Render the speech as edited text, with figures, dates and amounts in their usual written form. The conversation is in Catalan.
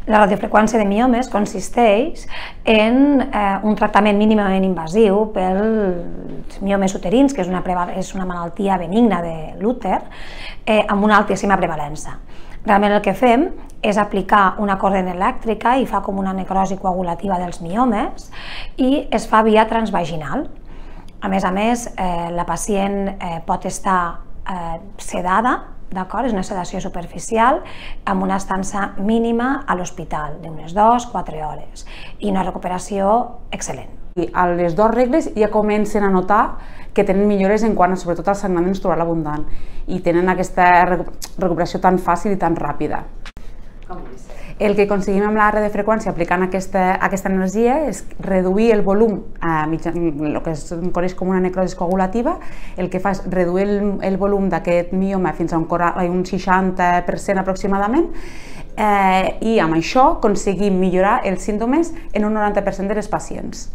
La radiofreqüència de miomes consisteix en un tractament mínimament invasiu pels miomes uterins, que és una malaltia benigna de l'úter, amb una altíssima prevalença. Realment el que fem és aplicar una corrent elèctrica i fa com una necrosi coagulativa dels miomes i es fa via transvaginal. A més, la pacient pot estar sedada, és una sedació superficial, amb una estança mínima a l'hospital, d'unes 2-4 hores, i una recuperació excel·lent. A les 2 regles ja comencen a notar que tenen millores en quant a, sobretot, al sagnament menstrual abundant i tenen aquesta recuperació tan fàcil i tan ràpida. El que aconseguim amb la radiofreqüència aplicant aquesta energia és reduir el volum, el que es coneix com una necrosi coagulativa. El que fa és reduir el volum d'aquest mioma fins a un 60% aproximadament, i amb això aconseguim millorar els símptomes en un 90% de les pacients.